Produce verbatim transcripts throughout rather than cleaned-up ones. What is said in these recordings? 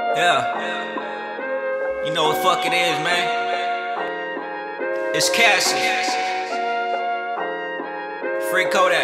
Yeah, you know what fuck it is, man. It's Cassie, Free Kodak.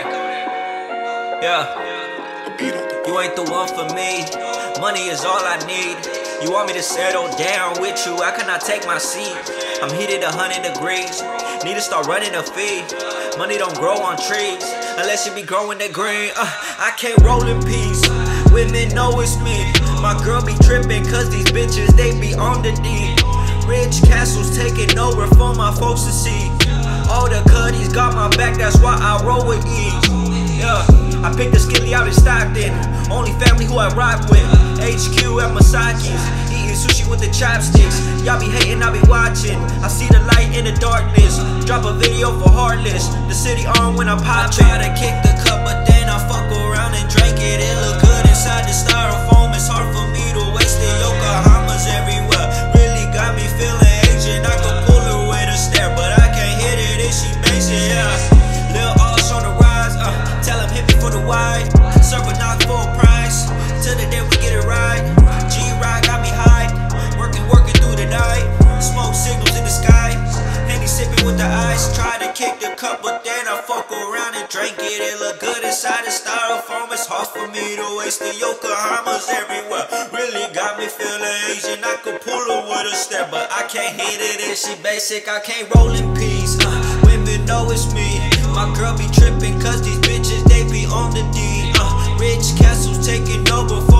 Yeah, you ain't the one for me. Money is all I need. You want me to settle down with you, I cannot take my seat. I'm heated a hundred degrees. Need to start running a feed. Money don't grow on trees unless you be growing that green. uh, I can't roll in peace. Women know it's me. My girl be tripping cause these bitches, they be on the D. Rich castles taking over for my folks to see. All the cutties got my back, that's why I roll with ease. Yeah, I picked the skilly out in Stockton. Only family who I rock with. H Q at Masaki's, eating sushi with the chopsticks. Y'all be hating, I be watching. I see the light in the darkness. Drop a video for Heartless. The city on when I'm popping. I try to kick the cup, but then I fuck around and drink it. It look good inside the styrofoam. It's hard for me to waste it. Yokohamas everywhere really got me feeling Asian. I could pull her with a stare, but I can't hit it if she basic. Yeah, Lil Osh on the rise. Uh, tell him hit me for the wide. Circle knock for a price. Till the day we get it right. G-Ride got me high. Working, working through the night. Smoke signals in the sky. Henny sipping with the ice. Try to kick the cup, but then I fuck around and drink it. It look good inside the styrofoam. It's hard for me to waste the Yokohamas everywhere. Really got me feeling Asian. I could pull her with a step, but I can't hit it if she basic. I can't roll in peace. Uh, women know it's me. My girl be tripping cause these bitches, they be on the D. Uh, rich castles taking over for